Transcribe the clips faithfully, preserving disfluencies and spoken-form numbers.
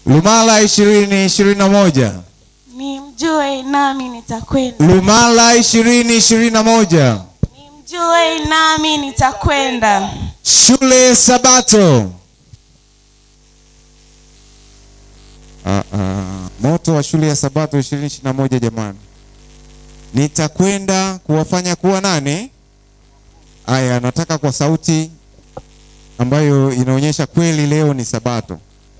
Lumala ishirini ishirini na moja. Nimjue nami nitakwenda. Lumala ishirini ishirini na moja. Nimjue nami nitakwenda. Shule Sabato. Ah, ah. Moto wa shule ya Sabato ishirini ishirini na moja jamani. Nitakwenda kuwafanya kuwa nani? Aya, nataka kwa sauti ambayo inaonyesha kweli leo ni Sabato.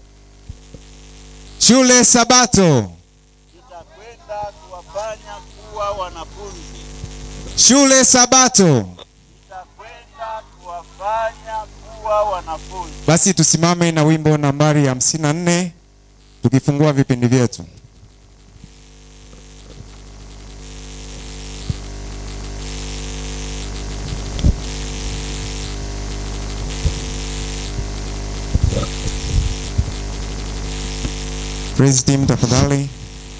Shule Sabato. Nitakwenda kuwafanya kuwa wanafunzi. Shule Sabato. Nitakwenda kuwafanya kuwa wanafunzi. Basi tusimame na wimbo nambari hamsini na nne tukifungua vipindi vyetu. Praise team tafadhali.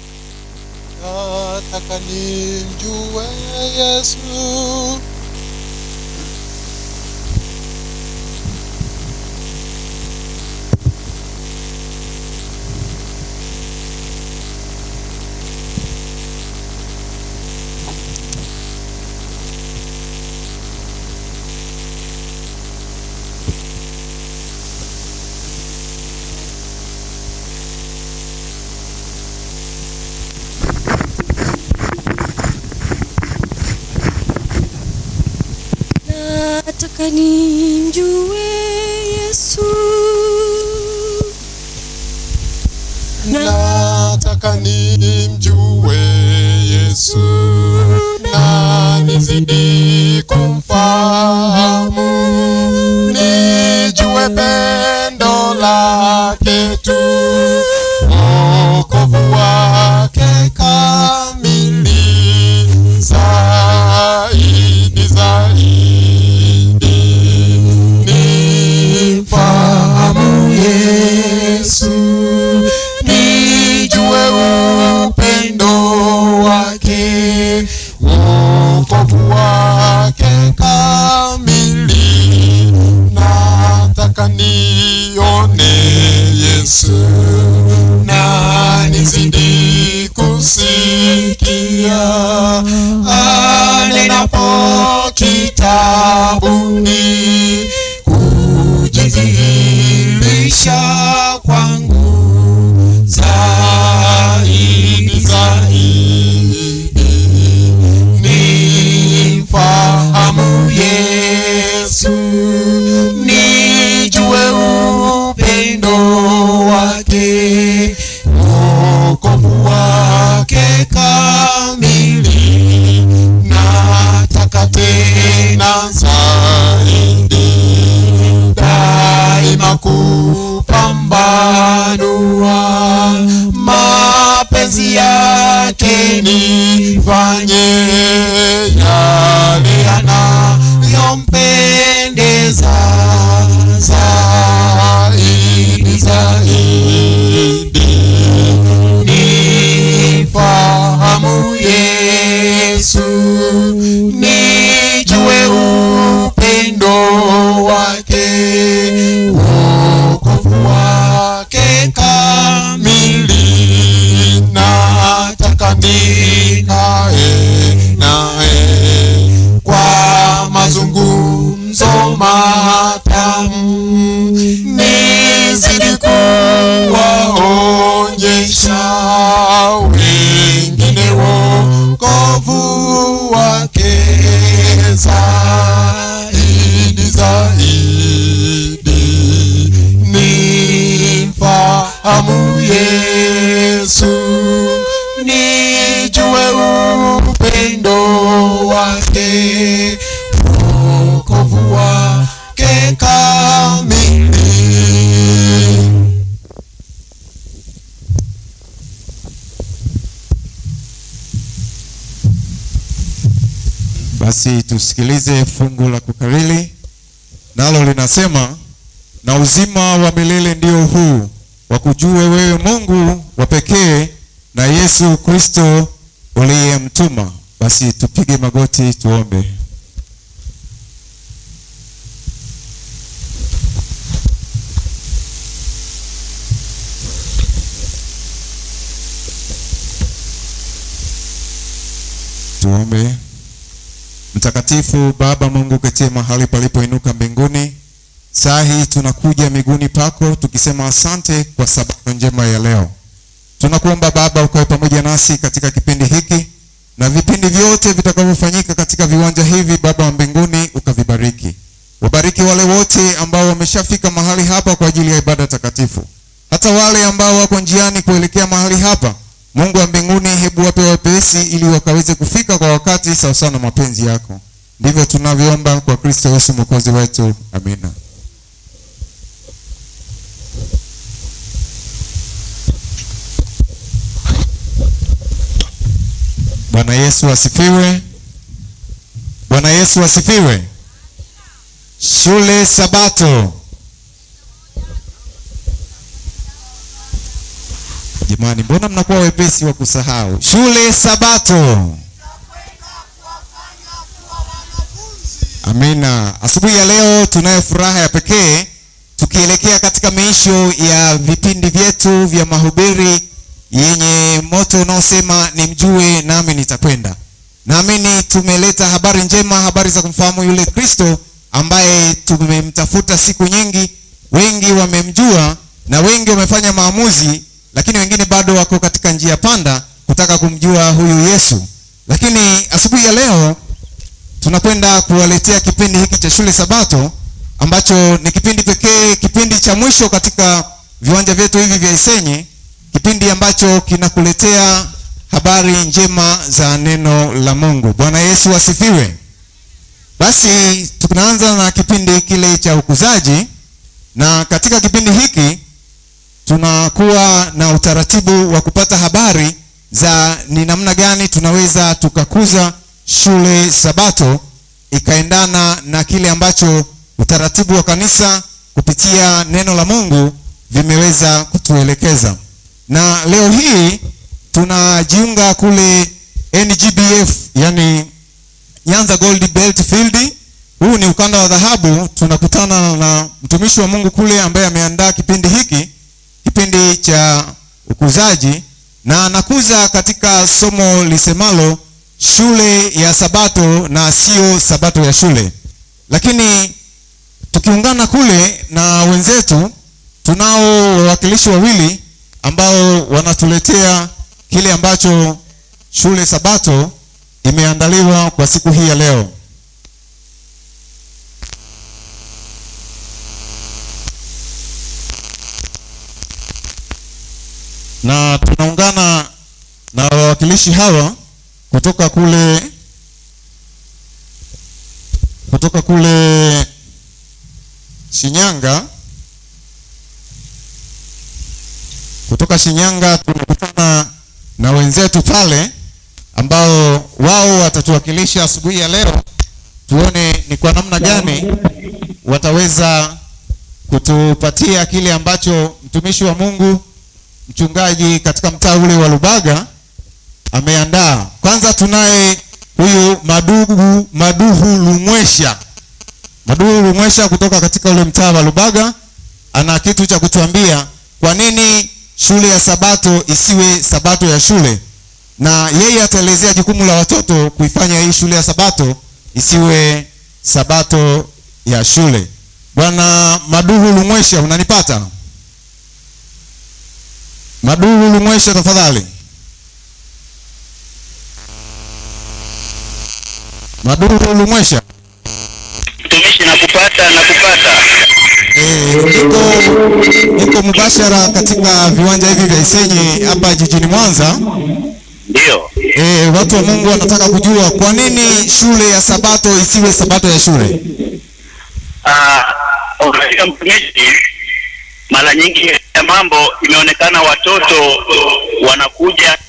Nataka nimjue Yesu. Nataka nimjue Yesu. Nataka nimjue Yesu na nizidi kumfahamu, nijue pendo lake tu, wokovu wake kamili, zaidi zaidi nimfahamu Yesu, nijue upendo wake, wokovu wake kamili. Nataka nione Yesu na nizidi kusikia anenapo kitabuni, kujidhihirisha kwangu zaidi zaidi nimfahamu Yesu, nijue upendo wake, wokovu wake kamili. Nataka tena zaidi daima kupambanua mapenzi yake, nifanye yale yanayompendeza zaidi zaidi nifahamu Yesu, nijue upendo wake, wokovu wake kamili. Nataka ninae nae kwa mazungumzo matamu, nizidi kuwaonyesha wengine wokovu wake zaidi zaidi nimfahamu Yesu, nijue upendo wake, wokovu wake kamili. Basi tusikilize fungu la kukariri, nalo linasema, na uzima wa milele ndio huu, wakujue wewe Mungu wa pekee na Yesu Kristo uliyemtuma. Basi tupige magoti tuombe. Tuombe. Mtakatifu Baba Mungu ketie mahali palipoinuka mbinguni, saa hii tunakuja miguuni pako tukisema asante kwa sababu njema ya leo. Tunakuomba Baba ukae pamoja nasi katika kipindi hiki na vipindi vyote vitakavyofanyika katika viwanja hivi. Baba wa mbinguni ukavibariki. Wabariki wale wote ambao wameshafika mahali hapa kwa ajili ya ibada takatifu. Hata wale ambao wako njiani kuelekea mahali hapa, Mungu wa mbinguni hebu wape wepesi ili wakaweze kufika kwa wakati sawa sawa na mapenzi yako. Ndivyo tunavyoomba kwa Kristo Yesu Mwokozi wetu. Amina. Bwana Yesu asifiwe. Bwana Yesu asifiwe. Shule Sabato. Jamani, mbona mnakuwa wepesi wa kusahau? Shule Sabato. Amina. Asubuhi ya leo tunayo furaha ya pekee tukielekea katika miisho ya vipindi vyetu vya mahubiri yenye moto unaosema nimjue nami nitakwenda. Naamini tumeleta habari njema, habari za kumfahamu yule Kristo ambaye tumemtafuta siku nyingi. Wengi wamemjua na wengi wamefanya maamuzi, lakini wengine bado wako katika njia panda kutaka kumjua huyu Yesu. Lakini asubuhi ya leo tunakwenda kuwaletea kipindi hiki cha Shule Sabato ambacho ni kipindi pekee, kipindi cha mwisho katika viwanja vyetu hivi vya Isenye, kipindi ambacho kinakuletea habari njema za neno la Mungu. Bwana Yesu asifiwe. Basi tunaanza na kipindi kile cha ukuzaji, na katika kipindi hiki tunakuwa na utaratibu wa kupata habari za ni namna gani tunaweza tukakuza Shule Sabato ikaendana na kile ambacho utaratibu wa kanisa kupitia neno la Mungu vimeweza kutuelekeza. Na leo hii tunajiunga kule N G B F, yani Nyanza Gold Belt Field. Huu ni ukanda wa dhahabu. Tunakutana na mtumishi wa Mungu kule ambaye ameandaa kipindi hiki, kipindi cha ukuzaji, na anakuza katika somo lisemalo shule ya Sabato na sio Sabato ya shule. Lakini tukiungana kule na wenzetu, tunao wawakilishi wawili ambao wanatuletea kile ambacho Shule Sabato imeandaliwa kwa siku hii ya leo. Na tunaungana na wawakilishi hawa kutoka kule kutoka kule Shinyanga. Kutoka Shinyanga tunakutana na wenzetu pale ambao wao watatuwakilisha asubuhi ya leo. Tuone ni kwa namna gani wataweza kutupatia kile ambacho mtumishi wa Mungu mchungaji katika mtaa ule wa Lubaga ameandaa. Kwanza tunaye huyu Madugu Maduhu Lumwesha. Maduhu Lumwesha kutoka katika ule mtaa wa Lubaga ana kitu cha kutuambia kwa nini shule ya Sabato isiwe Sabato ya shule, na yeye ataelezea jukumu la watoto kuifanya hii shule ya Sabato isiwe Sabato ya shule. Bwana Maduhu Lumwesha, unanipata? Maduhu Lumwesha, tafadhali. Maduhu Lumwesha. Mtumishi, nakupata nakupata. Eh, niko niko mubashara katika viwanja hivi vya Isenye hapa jijini Mwanza. Ndio. Eh, watu wa Mungu wanataka kujua kwa nini shule ya Sabato isiwe Sabato ya shule. Ah, unajua mtumishi, mara nyingi ya mambo imeonekana watoto wanakuja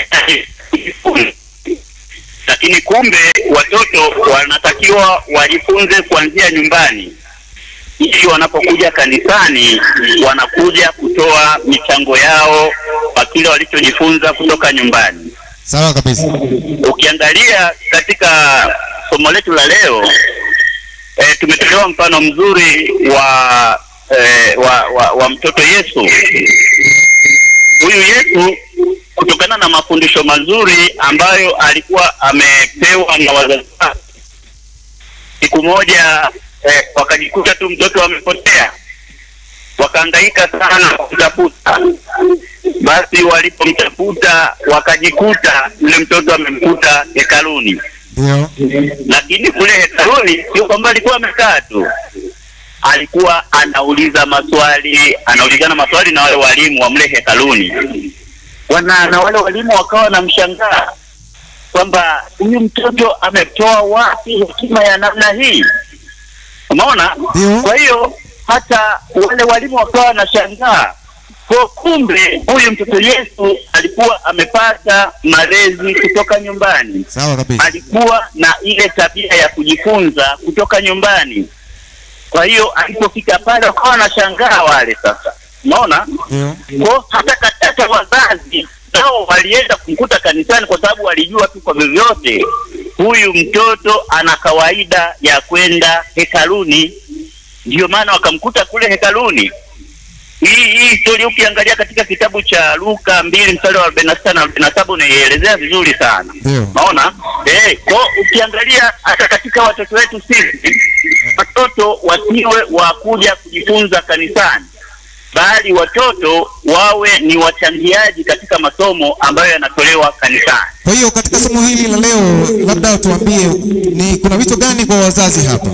lakini kumbe watoto wanatakiwa wajifunze kuanzia nyumbani, ili wanapokuja kanisani wanakuja kutoa michango yao kwa kile walichojifunza kutoka nyumbani. Sawa kabisa. Ukiangalia katika somo letu la leo, e, tumetolewa mfano mzuri wa, e, wa, wa wa mtoto Yesu. Huyu Yesu kutokana na mafundisho mazuri ambayo alikuwa amepewa na wazazi wake. Siku moja eh, wakajikuta tu mtoto amepotea. Wakahangaika sana kutafuta. Basi walipomtafuta wakajikuta yule mtoto amemkuta hekaluni. Ndio. Lakini kule hekaluni sio kwamba alikuwa amekaa tu. Alikuwa anauliza maswali, anaulizana maswali na wale walimu wa mle hekaluni. Wana na wale walimu wakawa wanamshangaa kwamba huyu mtoto ametoa wapi hekima ya namna hii? Umeona? Kwa hiyo hata wale walimu wakawa wanashangaa. Kwa kumbe huyu mtoto Yesu alikuwa amepata malezi kutoka nyumbani. Sawa kabisa. Alikuwa na ile tabia ya kujifunza kutoka nyumbani. Kwa hiyo alipofika pale wakawa wanashangaa wale sasa. Unaona? Ndio. Kwa hata katika wazazi nao walienda kumkuta kanisani kwa sababu walijua tu kwa vyovyote huyu mtoto ana kawaida ya kwenda hekaluni. Ndio maana wakamkuta kule hekaluni. Hii hii story ukiangalia katika kitabu cha Luka mbili mstari wa arobaini na sita na arobaini na saba unaelezea vizuri sana. Unaona? Eh, kwa ukiangalia hata katika watoto wetu sisi, watoto wasiwe wa kuja kujifunza kanisani, bali watoto wawe ni wachangiaji katika masomo ambayo yanatolewa kanisani. Kwa hiyo katika somo hili la leo labda tuambie ni kuna wito gani kwa wazazi hapa?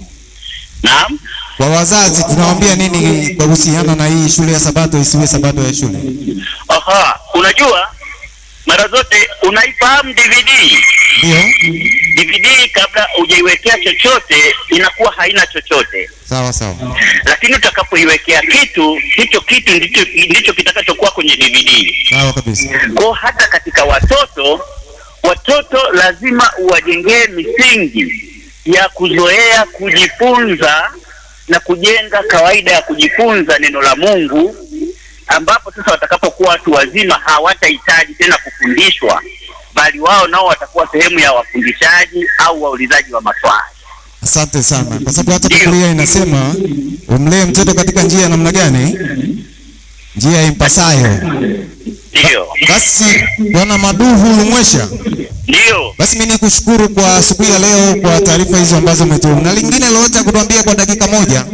Naam. Kwa wazazi tunawaambia nini kwa kuhusiana na hii shule ya Sabato isiwe Sabato ya shule? Aha, unajua mara zote unaifahamu D V D. Ndio. D V D kabla hujaiwekea chochote inakuwa haina chochote. Sawa sawa. Lakini utakapoiwekea kitu, hicho kitu ndicho ndicho kitakachokuwa kwenye D V D. Sawa kabisa. Kwa hata katika watoto, watoto lazima uwajengee misingi ya kuzoea kujifunza na kujenga kawaida ya kujifunza neno la Mungu, ambapo sasa watakapokuwa watu wazima hawatahitaji tena kufundishwa, bali wao nao watakuwa sehemu ya wafundishaji au waulizaji wa maswali. Asante sana. Kwa sababu hata Biblia inasema umlee mtoto katika njia ya namna gani? Njia impasayo. Ndio. Basi Bwana Maduhu Lumwesha. Ndio. Basi mimi nikushukuru kwa siku ya leo kwa taarifa hizo ambazo umetoa. Na lingine lolote kutuambia kwa dakika moja?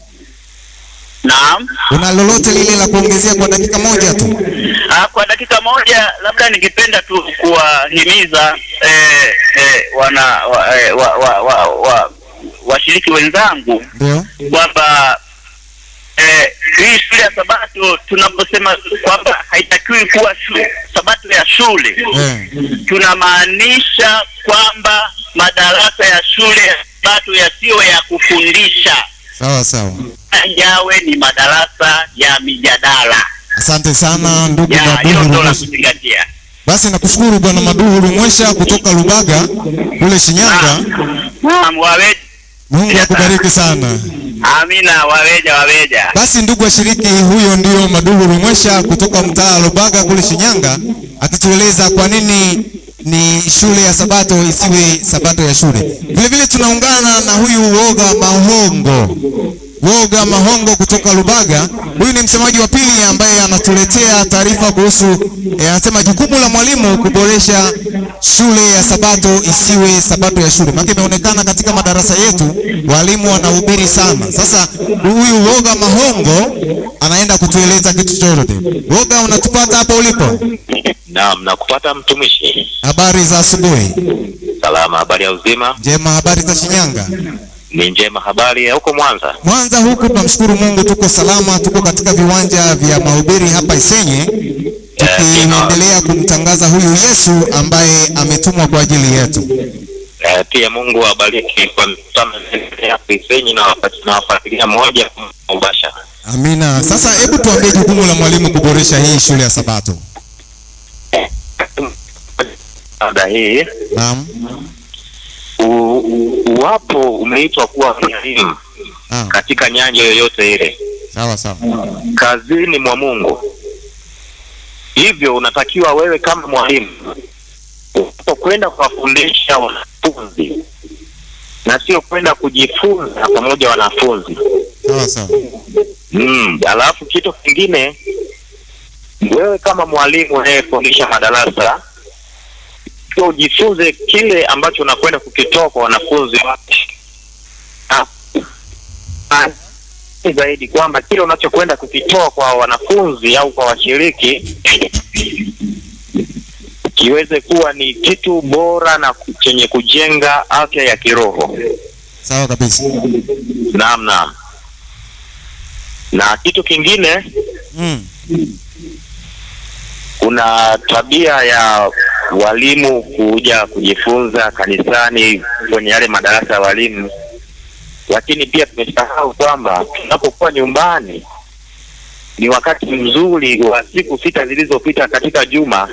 Naam. Una lolote lile la kuongezea kwa dakika moja tu? Ah, kwa dakika moja labda ningependa tu kuwahimiza eh, eh, wana wa, eh, wa, wa, wa, wa washiriki wenzangu ndio kwamba eh, hii shule ya Sabato tunaposema kwamba haitakiwi kuwa shule, Sabato ya shule yeah. tunamaanisha kwamba madarasa ya shule ya Sabato yasiyo ya kufundisha. Sawa sawa. Yawe ni madarasa ya mijadala. Asante sana ndugu ya, Maduhu. Basi nakushukuru Bwana Maduhu Lumwesha kutoka Lubaga kule Shinyanga. Naam, waweja. Mungu akubariki sana. Amina, waweja waweja. Basi ndugu washiriki, huyo ndio Maduhu Lumwesha kutoka mtaa Lubaga kule Shinyanga akitueleza kwa nini ni shule ya Sabato isiwe Sabato ya shule. Vile vile tunaungana na huyu Woga Mahongo. Woga Mahongo kutoka Lubaga. Huyu ni msemaji wa pili ambaye anatuletea taarifa kuhusu e, anasema jukumu la mwalimu kuboresha shule ya Sabato isiwe Sabato ya shule. Maana imeonekana katika madarasa yetu walimu wanahubiri sana. Sasa huyu Woga Mahongo anaenda kutueleza kitu chochote. Woga, unatupata hapo ulipo? Naam, nakupata mtumishi. Habari za asubuhi? Salama, habari ya uzima? Njema, habari za Shinyanga? Ni njema, habari ya huko Mwanza? Mwanza huku tunamshukuru Mungu tuko salama, tuko katika viwanja vya mahubiri hapa Isenye tukiendelea kumtangaza huyu Yesu ambaye ametumwa kwa ajili yetu. Eh, pia Mungu awabariki kwa mtazamo ya Isenye na wafuatilia moja mubashara. Amina. Sasa hebu tuambie jukumu la mwalimu kuboresha hii shule ya Sabato. Ada hii. Naam. Uwapo umeitwa kuwa mwalimu ah. katika nyanja yoyote ile. Sawa sawa. Kazini mwa Mungu. Hivyo unatakiwa wewe kama mwalimu kwenda kuwafundisha wanafunzi na sio kwenda kujifunza pamoja wanafunzi. Sawa sawa. Mm, alafu kitu kingine wewe kama mwalimu unayefundisha madarasa, ujifunze kile ambacho unakwenda kukitoa kwa wanafunzi wako. Zaidi kwamba kile unachokwenda kukitoa kwa wanafunzi au kwa washiriki kiweze kuwa ni kitu bora na chenye kujenga afya ya kiroho. Sawa kabisa. Naam, naam. Na kitu kingine, mm. kuna tabia ya walimu kuja kujifunza kanisani kwenye yale madarasa ya walimu, lakini pia tumesahau kwamba tunapokuwa nyumbani ni wakati mzuri wa siku sita zilizopita katika juma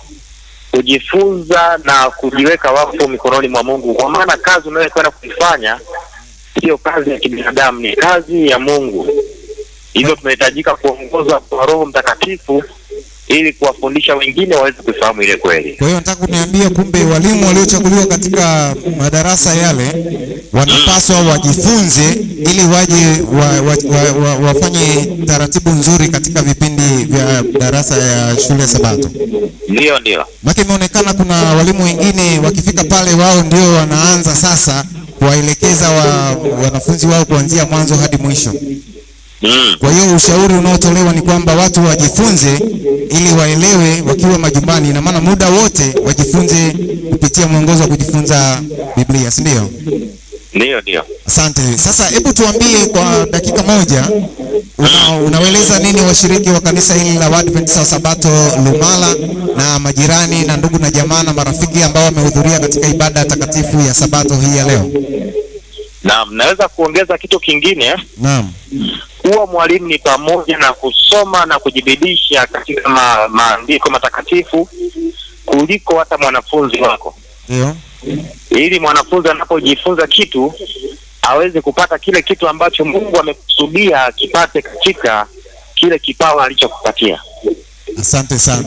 kujifunza na kujiweka wakfu mikononi mwa Mungu, kwa maana kazi unayokwenda kuifanya sio kazi ya kibinadamu, ni kazi ya Mungu. Hivyo tunahitajika kuongozwa kwa Roho Mtakatifu ili kuwafundisha wengine waweze kufahamu ile kweli. Kwa hiyo nataka kuniambia kumbe walimu waliochaguliwa katika madarasa yale wanapaswa wajifunze ili waje wa, wa, wa, wa, wafanye taratibu nzuri katika vipindi vya darasa ya shule ya Sabato. Ndio, ndio. Maki imeonekana kuna walimu wengine wakifika pale wao ndio wanaanza sasa kuwaelekeza wa, wanafunzi wao kuanzia mwanzo hadi mwisho. Mm. Kwa hiyo ushauri unaotolewa ni kwamba watu wajifunze ili waelewe wakiwa majumbani, na maana muda wote wajifunze kupitia mwongozo wa kujifunza Biblia, si ndio? Ndio, ndio. Asante. Sasa hebu tuambie kwa dakika moja, una, unaeleza nini washiriki wa kanisa hili la Waadventista wa Sabato Lumala na majirani na ndugu na jamaa na marafiki ambao wamehudhuria katika ibada takatifu ya Sabato hii ya leo? Naam, naweza kuongeza kitu kingine. Naam. Kuwa mwalimu ni pamoja na kusoma na kujibidisha katika ma, maandiko matakatifu kuliko hata mwanafunzi wako. Ndio. Ili mwanafunzi anapojifunza kitu aweze kupata kile kitu ambacho Mungu amekusudia akipate katika kile kipawa alichokupatia. Asante sana.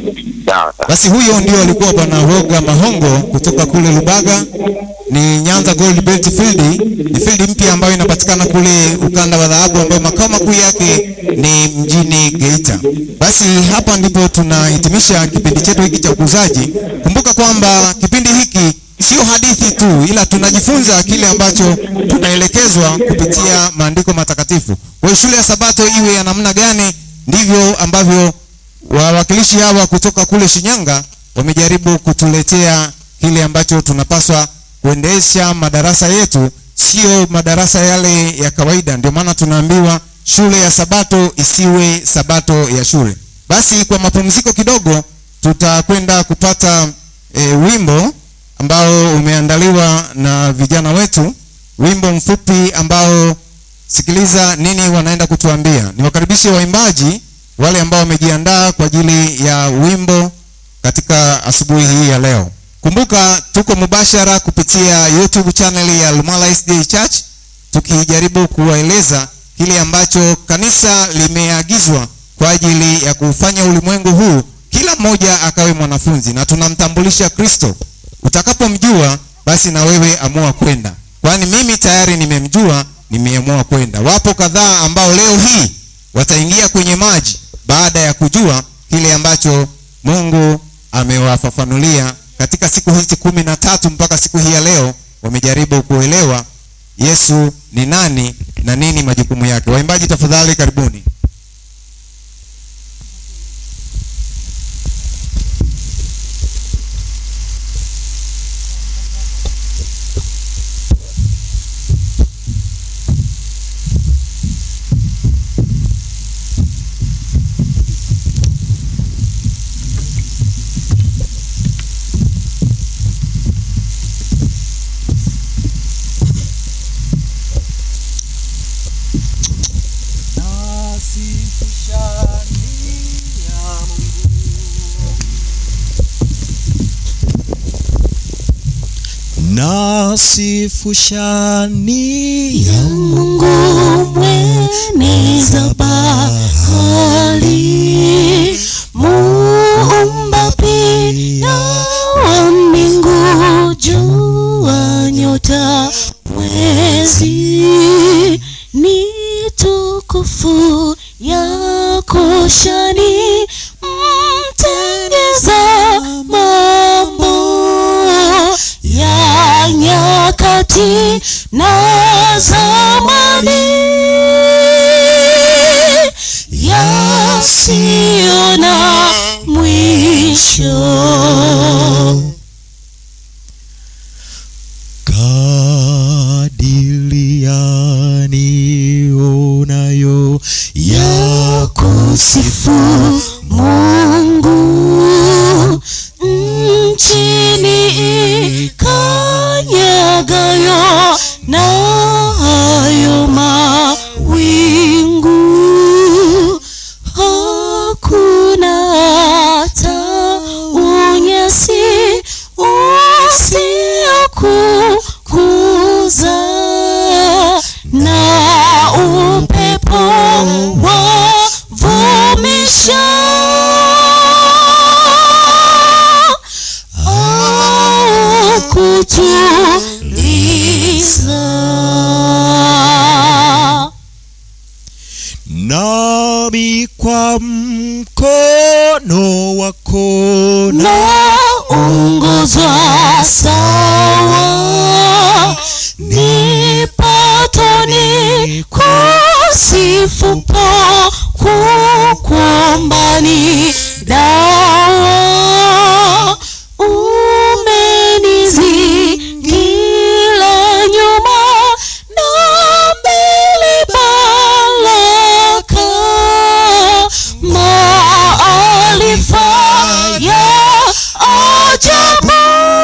Sawa. Basi huyo ndio alikuwa Bwana Roga Mahongo kutoka kule Lubaga, ni Nyanza Gold Belt Field, ni field mpya ambayo inapatikana kule ukanda wa dhahabu ambayo makao makuu yake ni mjini Geita. Basi hapa ndipo tunahitimisha kipindi chetu hiki cha ukuzaji. Kumbuka kwamba kipindi hiki sio hadithi tu, ila tunajifunza kile ambacho tunaelekezwa kupitia maandiko matakatifu. Kwa shule ya Sabato iwe ya namna gani, ndivyo ambavyo wawakilishi hawa kutoka kule Shinyanga wamejaribu kutuletea kile ambacho tunapaswa kuendesha madarasa yetu, sio madarasa yale ya kawaida. Ndio maana tunaambiwa shule ya Sabato isiwe Sabato ya shule. Basi kwa mapumziko kidogo tutakwenda kupata e, wimbo ambao umeandaliwa na vijana wetu, wimbo mfupi ambao sikiliza nini wanaenda kutuambia. Niwakaribishe waimbaji wale ambao wamejiandaa kwa ajili ya wimbo katika asubuhi hii ya leo. Kumbuka tuko mubashara kupitia YouTube channel ya Lumala S D A Church, tukijaribu kuwaeleza kile ambacho kanisa limeagizwa kwa ajili ya kufanya ulimwengu huu kila mmoja akawe mwanafunzi, na tunamtambulisha Kristo. Utakapomjua basi na wewe amua kwenda, kwani mimi tayari nimemjua, nimeamua kwenda. Wapo kadhaa ambao leo hii wataingia kwenye maji baada ya kujua kile ambacho Mungu amewafafanulia katika siku hizi kumi na tatu mpaka siku hii ya leo. Wamejaribu kuelewa Yesu ni nani na nini majukumu yake. Waimbaji tafadhali karibuni. Nasifu shani ya Mungu mweneza bahari, muumba pia wa mbingu, jua, nyota, mwezi. Ni tukufu yako shani, Kadiliani unayo ya kusifu Mungu nchini ikanyagayo na hayo mawingu, hakuna hata unyasi usiokukuza, na upepo wavumisha au kutuliza. nami kwa mkono wako naongozwa sawa, nipato ni kusifu kwamba ni dawa. Umenizingira nyuma na mbele baraka, maarifa ya ajabu.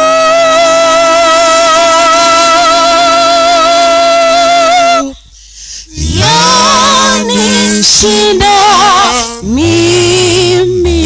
Yanishinda mimi.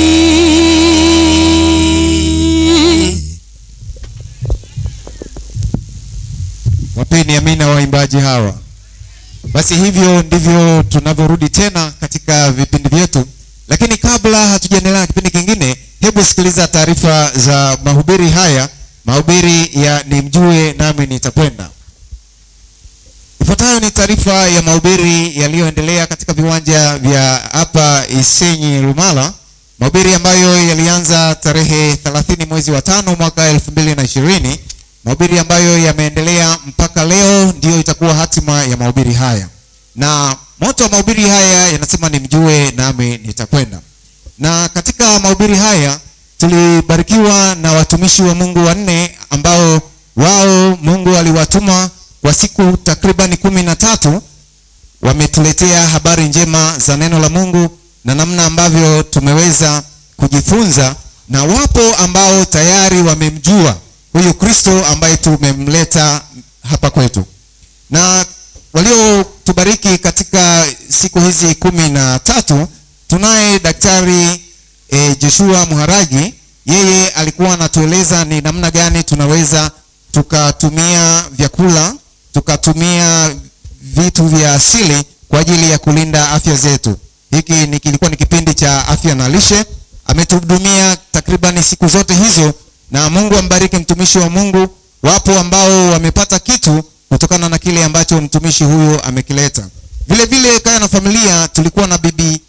Wapeni amina waimbaji hawa. Basi hivyo ndivyo tunavyorudi tena katika vipindi vyetu, lakini kabla hatujaendelea na kipindi kingine, hebu sikiliza taarifa za mahubiri haya, mahubiri ya Nimjue Nami Nitakwenda. Ifuatayo ni taarifa ya mahubiri yaliyoendelea katika viwanja vya hapa Isenyi Lumala, mahubiri ambayo yalianza tarehe thelathini mwezi wa tano mwaka elfu mbili na ishirini, mahubiri ambayo yameendelea mpaka leo. Ndio itakuwa hatima ya mahubiri haya, na moto wa mahubiri haya yanasema Nimjue Nami Nitakwenda. Na katika mahubiri haya tulibarikiwa na watumishi wa Mungu wanne ambao wao Mungu aliwatuma kwa siku takriban kumi na tatu. Wametuletea habari njema za neno la Mungu na namna ambavyo tumeweza kujifunza, na wapo ambao tayari wamemjua huyu Kristo ambaye tumemleta hapa kwetu. Na waliotubariki katika siku hizi kumi na tatu, tunaye Daktari e, Joshua Muharagi. Yeye alikuwa anatueleza ni namna gani tunaweza tukatumia vyakula, tukatumia vitu vya asili kwa ajili ya kulinda afya zetu. Hiki ni kilikuwa ni kipindi cha afya na lishe. Ametuhudumia takriban siku zote hizo, na Mungu ambariki mtumishi wa Mungu. Wapo ambao wamepata kitu kutokana na kile ambacho mtumishi huyo amekileta. Vile vile kaya na familia tulikuwa na bibi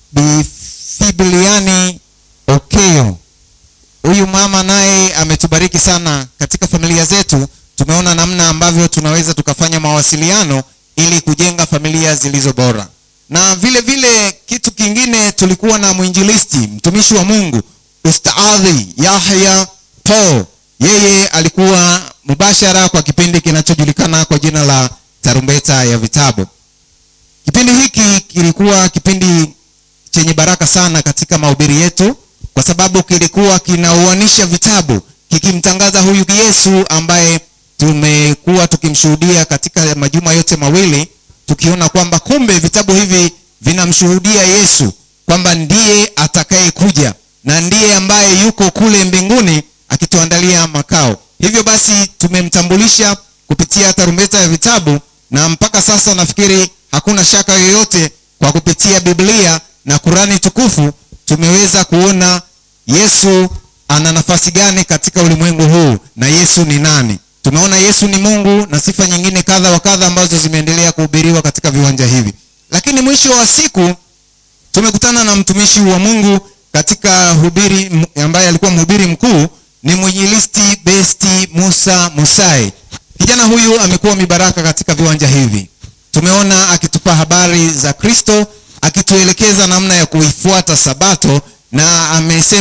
Bifibiliani Okeo. Huyu mama naye ametubariki sana katika familia zetu. Tumeona namna ambavyo tunaweza tukafanya mawasiliano ili kujenga familia zilizo bora. Na vile vile kitu kingine, tulikuwa na mwinjilisti mtumishi wa Mungu Ustadhi Yahya Paul. Yeye alikuwa mubashara kwa kipindi kinachojulikana kwa jina la Tarumbeta ya Vitabu. Kipindi hiki kilikuwa kipindi chenye baraka sana katika mahubiri yetu, kwa sababu kilikuwa kinauanisha vitabu kikimtangaza huyu Yesu ambaye tumekuwa tukimshuhudia katika majuma yote mawili, tukiona kwamba kumbe vitabu hivi vinamshuhudia Yesu kwamba ndiye atakaye kuja na ndiye ambaye yuko kule mbinguni akituandalia makao. Hivyo basi tumemtambulisha kupitia Tarumbeta ya Vitabu, na mpaka sasa nafikiri hakuna shaka yoyote, kwa kupitia Biblia na Kurani tukufu tumeweza kuona Yesu ana nafasi gani katika ulimwengu huu na Yesu ni nani. Tumeona Yesu ni Mungu na sifa nyingine kadha wa kadha ambazo zimeendelea kuhubiriwa katika viwanja hivi. Lakini mwisho wa siku tumekutana na mtumishi wa Mungu katika hubiri ambaye alikuwa mhubiri mkuu, ni mwinjilisti Besti Musa Musai. Kijana huyu amekuwa mibaraka katika viwanja hivi. Tumeona akitupa habari za Kristo, akituelekeza namna ya kuifuata Sabato, na amesema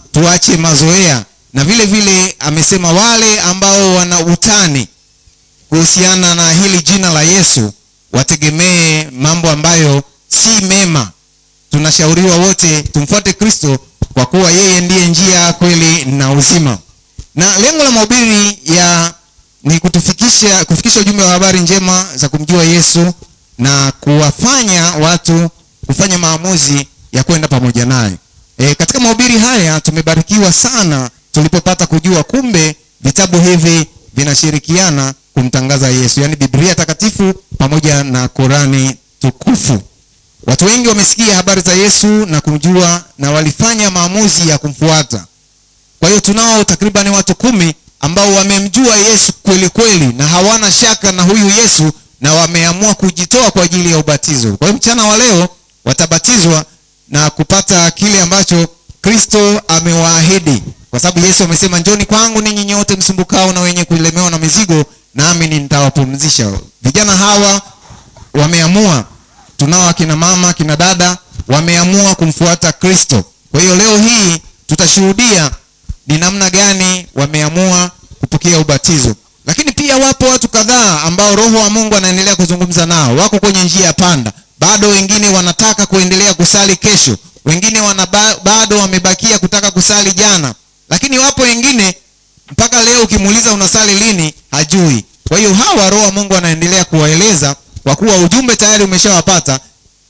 tuache mazoea, na vile vile amesema wale ambao wana utani kuhusiana na hili jina la Yesu wategemee mambo ambayo si mema. Tunashauriwa wote tumfuate Kristo kwa kuwa yeye ndiye njia, kweli na uzima. Na lengo la mahubiri ya ni kutufikisha kufikisha ujumbe wa habari njema za kumjua Yesu na kuwafanya watu kufanya maamuzi ya kwenda pamoja naye. E, katika mahubiri haya tumebarikiwa sana tulipopata kujua kumbe vitabu hivi vinashirikiana kumtangaza Yesu, yani Biblia takatifu pamoja na Qurani tukufu. Watu wengi wamesikia habari za Yesu na kumjua na walifanya maamuzi ya kumfuata. Kwa hiyo tunao takriban watu kumi ambao wamemjua Yesu kweli kweli na hawana shaka na huyu Yesu na wameamua kujitoa kwa ajili ya ubatizo. Kwa hiyo mchana wa leo watabatizwa na kupata kile ambacho Kristo amewaahidi. Kwa sababu Yesu amesema, njoni kwangu ninyi nyote msumbukao na wenye kulemewa na mizigo, nami nitawapumzisha. Vijana hawa wameamua, tunao akina mama, kina dada wameamua kumfuata Kristo. Kwa hiyo leo hii tutashuhudia ni namna gani wameamua kupokea ubatizo. Lakini pia wapo watu kadhaa ambao Roho wa Mungu anaendelea kuzungumza nao, wako kwenye njia ya panda. Bado wengine wanataka kuendelea kusali kesho, wengine wana bado wamebakia kutaka kusali jana. Lakini wapo wengine mpaka leo ukimuuliza unasali lini hajui. Kwa hiyo hawa Roho wa Mungu anaendelea kuwaeleza kwa kuwa ujumbe tayari umeshawapata,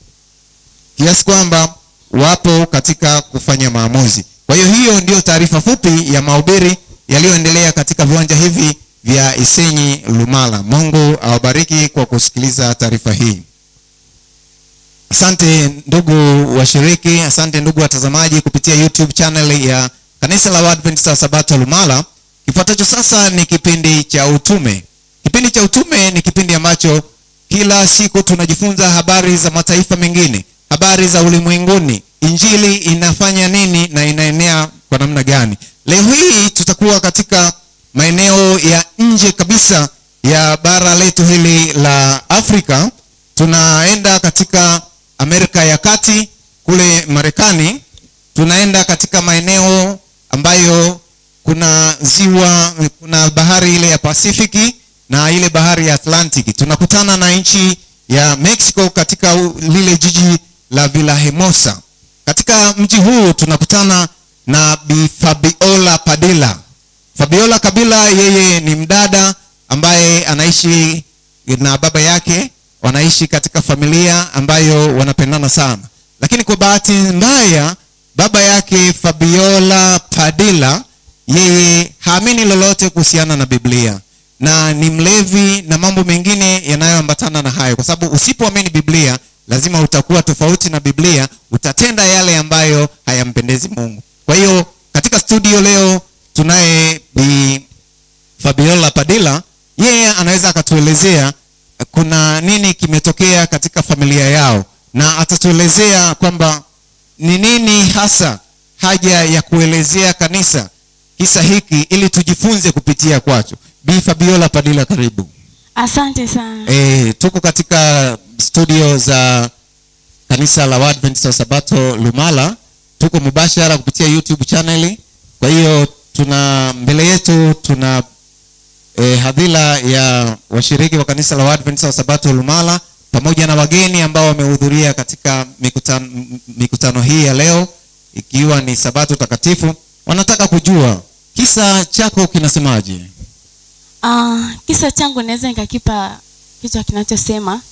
kiasi kwamba wapo katika kufanya maamuzi. Kwa hiyo hiyo ndio taarifa fupi ya mahubiri yaliyoendelea katika viwanja hivi vya Isenyi Lumala. Mungu awabariki kwa kusikiliza taarifa hii. Asante ndugu washiriki, asante ndugu watazamaji kupitia YouTube channel ya Kanisa la Waadventista wa Sabato Lumala. Kifuatacho sasa ni kipindi cha utume. Kipindi cha utume ni kipindi ambacho kila siku tunajifunza habari za mataifa mengine, habari za ulimwenguni, injili inafanya nini na inaenea kwa namna gani. Leo hii tutakuwa katika maeneo ya nje kabisa ya bara letu hili la Afrika. Tunaenda katika Amerika ya Kati kule Marekani. Tunaenda katika maeneo ambayo kuna ziwa, kuna bahari ile ya Pasifiki na ile bahari ya Atlantiki. Tunakutana na nchi ya Mexico katika lile jiji la Villahermosa. Katika mji huu tunakutana na Bi Fabiola Padilla. Fabiola Kabila, yeye ni mdada ambaye anaishi na baba yake, wanaishi katika familia ambayo wanapendana sana. Lakini kwa bahati mbaya baba yake Fabiola Padilla yeye haamini lolote kuhusiana na Biblia na ni mlevi na mambo mengine yanayoambatana na hayo. Kwa sababu usipoamini Biblia lazima utakuwa tofauti na Biblia, utatenda yale ambayo hayampendezi Mungu. Kwa hiyo katika studio leo tunaye Bi Fabiola Padilla. Yeye anaweza akatuelezea kuna nini kimetokea katika familia yao na atatuelezea kwamba ni nini hasa haja ya kuelezea kanisa kisa hiki ili tujifunze kupitia kwacho. Bi Fabiola Padilla, karibu. Asante sana. Eh, tuko katika studio za Kanisa la Waadventista wa Sabato Lumala. Tuko mubashara kupitia YouTube channel. Kwa hiyo tuna mbele yetu tuna eh, hadhira ya washiriki wa Kanisa la Waadventista wa Sabato Lumala pamoja na wageni ambao wamehudhuria katika mikutano, mikutano hii ya leo ikiwa ni Sabato takatifu. Wanataka kujua kisa chako kinasemaje? Ah, uh, kisa changu naweza nikakipa kichwa kinachosema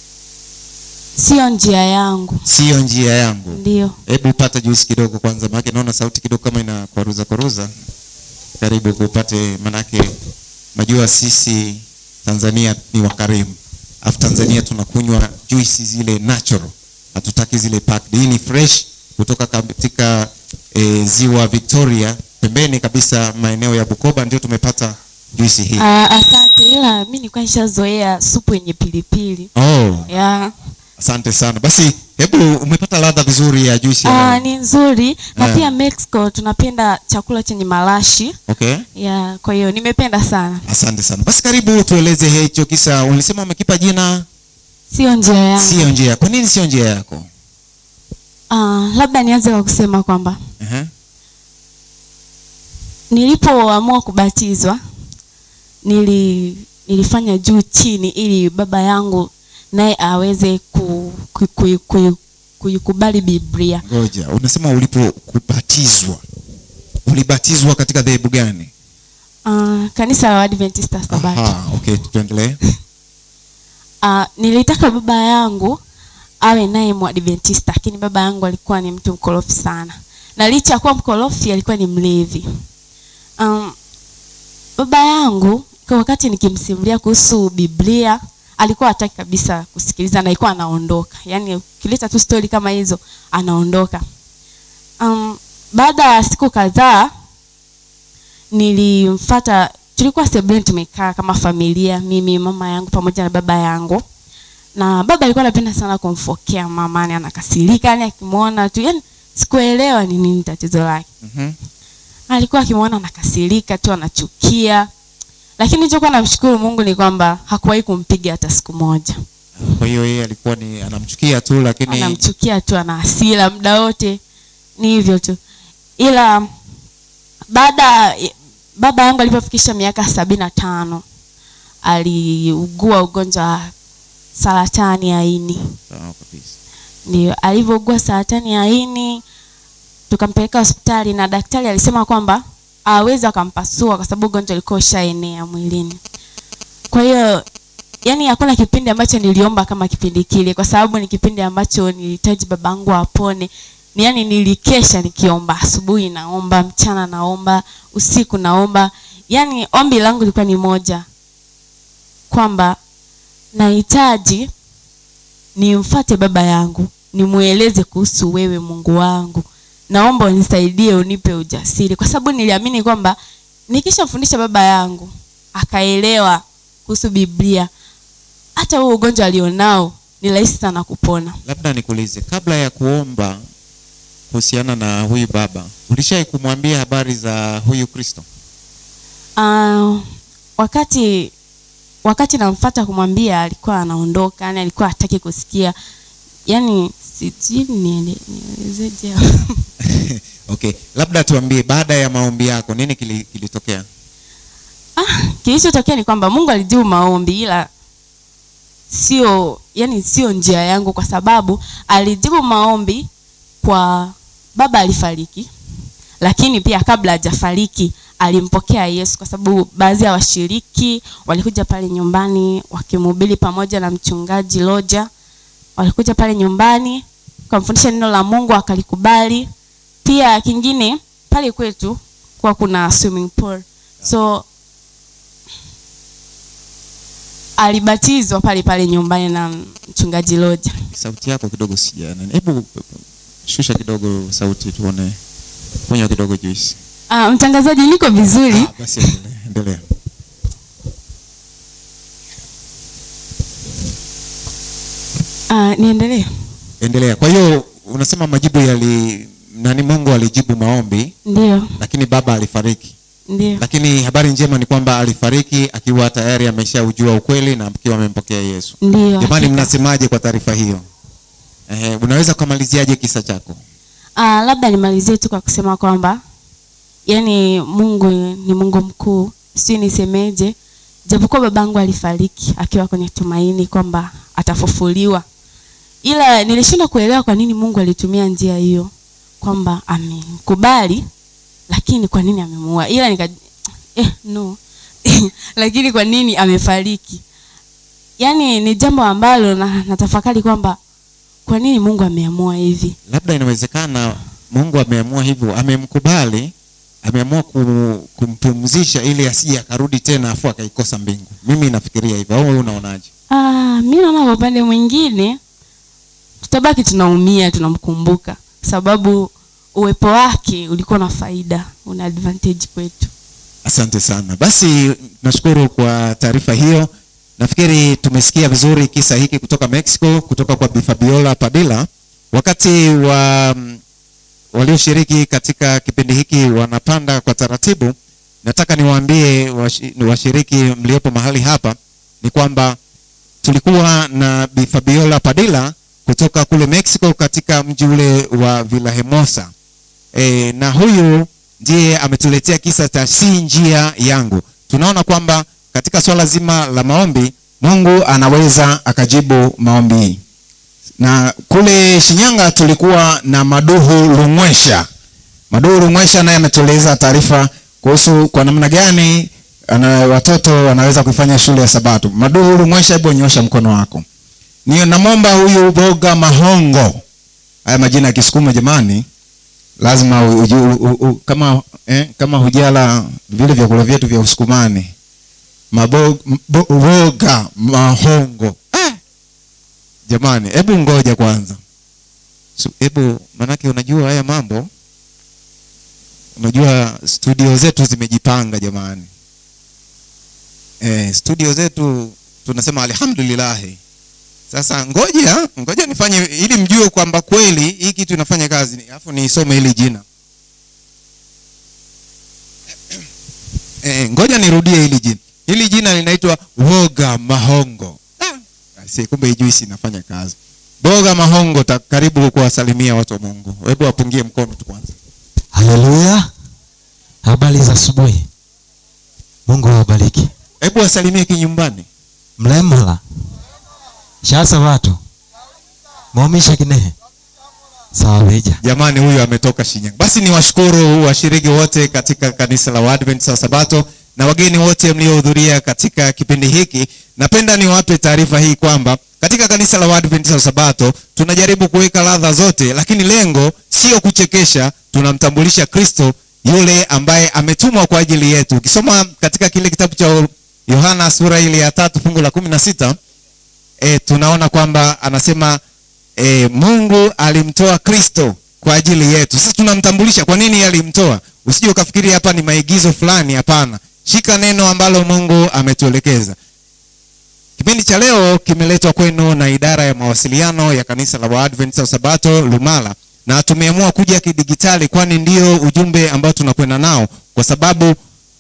sio njia yangu. Sio njia yangu. Ndio. Hebu pata juice kidogo kwanza, maana naona sauti kidogo kama ina kwaruza kwaruza. Karibu kupate, manake majua sisi Tanzania ni wakarimu. Afu Tanzania tunakunywa juice zile natural. Hatutaki zile packed. Hii ni fresh kutoka katika e, ziwa Victoria, pembeni kabisa maeneo ya Bukoba, ndio tumepata juice hii. Ah, asante, ila mimi nilikuwa nishazoea supu yenye pilipili. Oh. Yeah. Asante sana. Basi hebu umepata ladha vizuri ya juice ya? Ah, ni nzuri. Na uh, pia Mexico tunapenda chakula chenye malashi. Okay. Yeah, kwa hiyo nimependa sana. Asante sana. Basi karibu tueleze hicho kisa. Ulisema umekipa jina sio njia yangu. Sio njia. Kwa nini sio njia yako? Ah, uh, labda nianze kwa kusema kwamba uh-huh. nilipoamua kubatizwa nili nilifanya juu chini ili baba yangu naye aweze ku, ku, ku, ku, kuikubali Biblia. Ngoja, unasema ulipokubatizwa ulibatizwa katika dhehebu gani? Uh, kanisa la Adventista Sabato. Aha, okay, tuendelee. Uh, nilitaka baba yangu awe naye Mwadventista, lakini baba yangu alikuwa ni mtu mkorofi sana. Na licha ya kuwa mkorofi alikuwa ni mlevi. Um, baba yangu kwa wakati nikimsimulia kuhusu Biblia alikuwa hataki kabisa kusikiliza na alikuwa anaondoka. Yaani ukileta tu story kama hizo anaondoka. Um, baada ya siku kadhaa nilimfuata, tulikuwa sebuleni tumekaa kama familia, mimi, mama yangu pamoja na baba yangu. Na baba alikuwa anapenda sana kumfokea mama, yani anakasirika, yani akimwona tu, yani sikuelewa ni nini tatizo lake. Mhm. Mm, alikuwa akimwona anakasirika tu, anachukia. Lakini nilichokuwa namshukuru Mungu ni kwamba hakuwahi kumpiga hata siku moja. Kwa hiyo yeye alikuwa ni anamchukia tu, lakini anamchukia tu, ana hasira muda wote. Ni hivyo tu. Ila baada baba yangu alipofikisha miaka sabini na tano aliugua ugonjwa wa saratani ya ini. Sawa kabisa. Ndio, alivyougua saratani ya ini tukampeleka hospitali na daktari alisema kwamba hawezi akampasua kwa sababu ugonjwa ulikuwa ushaenea mwilini. Kwa hiyo yani hakuna kipindi ambacho niliomba kama kipindi kile, kwa sababu ni kipindi ambacho nilihitaji babangu apone. Ni yani nilikesha nikiomba, asubuhi naomba, mchana naomba, usiku naomba. Yani ombi langu lilikuwa ni moja, kwamba nahitaji nimfuate baba yangu, nimueleze kuhusu wewe Mungu wangu. Naomba unisaidie, unipe ujasiri, kwa sababu niliamini kwamba nikishamfundisha baba yangu akaelewa kuhusu Biblia, hata huo ugonjwa alionao ni rahisi sana kupona. Labda nikuulize, kabla ya kuomba kuhusiana na huyu baba, ulishai kumwambia habari za huyu Kristo? Uh, wakati wakati namfuata kumwambia alikuwa anaondoka, yani alikuwa hataki kusikia. Yani sijui nielezeje. Okay, labda tuambie baada ya maombi yako nini kilitokea? Ah, kilichotokea ni kwamba Mungu alijibu maombi, ila sio yani sio njia yangu, kwa sababu alijibu maombi kwa baba alifariki, lakini pia kabla hajafariki alimpokea Yesu, kwa sababu baadhi ya washiriki walikuja pale nyumbani wakimhubiri pamoja na mchungaji Loja. Walikuja pale nyumbani kumfundisha neno la Mungu, akalikubali. Pia kingine pale kwetu kwa kuna swimming pool, so alibatizwa pale pale nyumbani na mchungaji Loja. Sauti yako kidogo sijana. Hebu shusha kidogo sauti tuone. Ponya kidogo juice. Ah, mtangazaji niko vizuri. Ah, basi endelea. Ah, niendelee. Endelea. Kwa hiyo unasema majibu yali nani, Mungu alijibu maombi? Ndio. Lakini baba alifariki. Ndio. Lakini habari njema ni kwamba alifariki akiwa tayari ameshaujua ukweli na akiwa amempokea Yesu. Ndio. Jamani, mnasemaje kwa taarifa hiyo? Eh, unaweza kumaliziaje kisa chako? Ah, labda nimalizie tu kwa kusema kwamba yani Mungu ni Mungu mkuu. Si nisemeje? Japokuwa babangu alifariki akiwa kwenye tumaini kwamba atafufuliwa, ila nilishindwa kuelewa kwa nini Mungu alitumia njia hiyo, kwamba amekubali lakini kwa nini amemuua. Ila nika eh no lakini kwa nini amefariki? Yani ni jambo ambalo na natafakari kwamba kwa nini Mungu ameamua hivi. Labda inawezekana Mungu ameamua hivyo, amemkubali, ameamua kumpumzisha ili asije akarudi tena afu akaikosa mbingu. Mimi nafikiria hivyo. Au wewe unaonaje? Ah, mimi naona kwa upande mwingine tutabaki tunaumia, tunamkumbuka, sababu uwepo wake ulikuwa na faida, una advantage kwetu. Asante sana. Basi nashukuru kwa taarifa hiyo. Nafikiri tumesikia vizuri kisa hiki kutoka Mexico, kutoka kwa Bi Fabiola Padilla. Wakati wa walioshiriki katika kipindi hiki wanapanda kwa taratibu, nataka niwaambie washiriki mliopo mahali hapa ni kwamba tulikuwa na Bi Fabiola Padilla kutoka kule Mexico katika mji ule wa Villahermosa. E, na huyu ndiye ametuletea kisa cha si njia yangu. Tunaona kwamba katika swala zima la maombi Mungu anaweza akajibu maombi. Na kule Shinyanga tulikuwa na Maduhu Lumwesha. Maduhu Lumwesha naye ametueleza taarifa kuhusu kwa namna gani ana watoto wanaweza kufanya shule ya Sabato. Maduhu Lumwesha, hebu nyosha mkono wako. Ni namomba huyu Boga Mahongo. Haya majina ya Kisukuma jamani. Lazima u, u, u, u, kama eh, kama hujala vile vyakula vyetu vya Usukumani. Maboga Mahongo. Eh. Jamani, hebu ngoja kwanza. So, hebu manake unajua haya mambo. Unajua studio zetu zimejipanga jamani. Eh, studio zetu tunasema alhamdulillah. Sasa ngoja, ngoja nifanye ili mjue kwamba kweli hii kitu inafanya kazi. Alafu nisome hili jina. Eh, ngoja nirudie hili jina. Hili jina linaitwa Boga Mahongo. Ah, si kumbe hii juice inafanya kazi. Boga Mahongo, ta, karibu kuwasalimia watu wa Mungu. Hebu wapungie mkono tu kwanza. Haleluya. Habari za asubuhi. Mungu awabariki. Hebu wasalimie kinyumbani. Mlemala. Shasa watu. Momisha kinehe. Saweja. Jamani, huyu ametoka Shinyanga. Basi niwashukuru washiriki wote katika kanisa la Waadventista wa Sabato na wageni wote mliohudhuria katika kipindi hiki. Napenda niwape taarifa hii kwamba katika kanisa la Waadventista wa Sabato tunajaribu kuweka ladha zote, lakini lengo sio kuchekesha. Tunamtambulisha Kristo yule ambaye ametumwa kwa ajili yetu. Ukisoma katika kile kitabu cha Yohana sura ile ya tatu fungu la kumi na sita, e, tunaona kwamba anasema e, Mungu alimtoa Kristo kwa ajili yetu. Sasa tunamtambulisha kwa nini alimtoa. Usije ukafikiri hapa ni maigizo fulani, hapana. Shika neno ambalo Mungu ametuelekeza. Kipindi cha leo kimeletwa kwenu na idara ya mawasiliano ya kanisa la Waadventista wa Sabato Lumala, na tumeamua kuja kidigitali kwani ndio ujumbe ambao tunakwenda nao, kwa sababu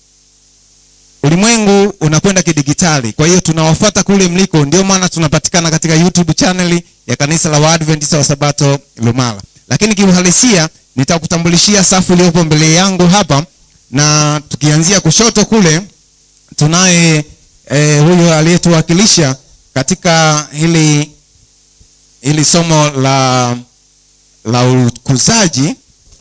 ulimwengu unakwenda kidigitali. Kwa hiyo tunawafuata kule mliko. Ndio maana tunapatikana katika YouTube channel ya kanisa la Waadventista wa Sabato Lumala. Lakini kiuhalisia nitakutambulishia safu iliyopo mbele yangu hapa, na tukianzia kushoto kule tunaye eh, huyo aliyetuwakilisha katika hili hili somo la la ukuzaji,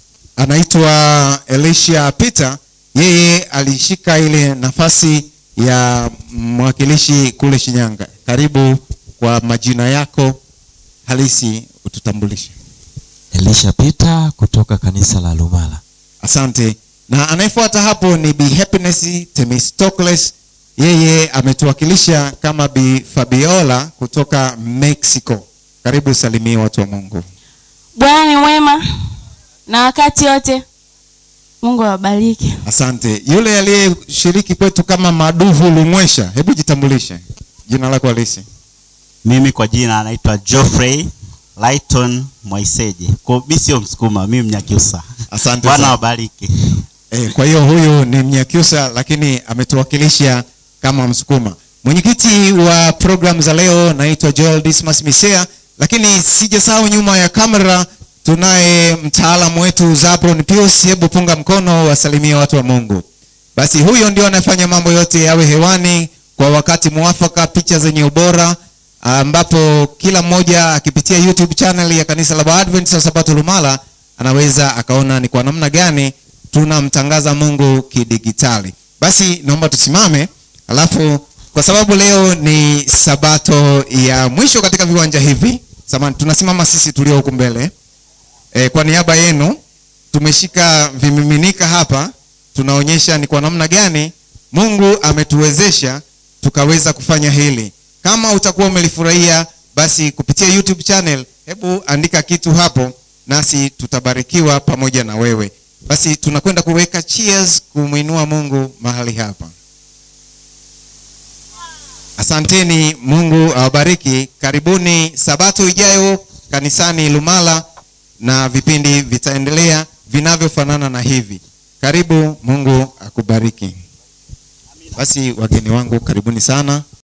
anaitwa Elisha Peter. Yeye alishika ile nafasi ya mwakilishi kule Shinyanga. Karibu kwa majina yako halisi ututambulishe. Elisha Peter kutoka kanisa la Lumala. Asante. Na anayefuata hapo ni Bi Happiness Temistocles. Yeye ametuwakilisha kama Bi Fabiola kutoka Mexico. Karibu salimia watu wa Mungu. Bwana ni mwema na wakati wote. Mungu awabariki. Asante. Yule aliyeshiriki kwetu kama Maduhu Lumwesha, hebu jitambulishe. Jina lako halisi. Mimi kwa jina anaitwa Geoffrey Lighton Mwaiseje. Kwa mimi sio Msukuma, mimi Mnyakyusa. Asante. Bwana wabariki. Eh, kwa hiyo huyu ni Mnyakyusa lakini ametuwakilisha kama Msukuma. Mwenyekiti wa program za leo naitwa Joel Dismas Misea, lakini sijasahau nyuma ya kamera tunaye mtaalamu wetu Zabron Pius. Hebu punga mkono wasalimia watu wa Mungu. Basi huyo ndio anafanya mambo yote yawe hewani kwa wakati muafaka, picha zenye ubora, ambapo kila mmoja akipitia YouTube channel ya kanisa la Waadventista wa Sabato Lumala anaweza akaona ni kwa namna gani tunamtangaza Mungu kidigitali. Basi naomba tusimame, alafu kwa sababu leo ni Sabato ya mwisho katika viwanja hivi, samahani, tunasimama sisi tulio huko mbele. E, kwa niaba yenu tumeshika vimiminika hapa, tunaonyesha ni kwa namna gani Mungu ametuwezesha tukaweza kufanya hili. Kama utakuwa umelifurahia, basi kupitia YouTube channel hebu andika kitu hapo nasi tutabarikiwa pamoja na wewe. Basi tunakwenda kuweka cheers kumuinua Mungu mahali hapa. Asanteni, Mungu awabariki. Karibuni Sabato ijayo kanisani Lumala na vipindi vitaendelea vinavyofanana na hivi. Karibu, Mungu akubariki. Basi wageni wangu karibuni sana.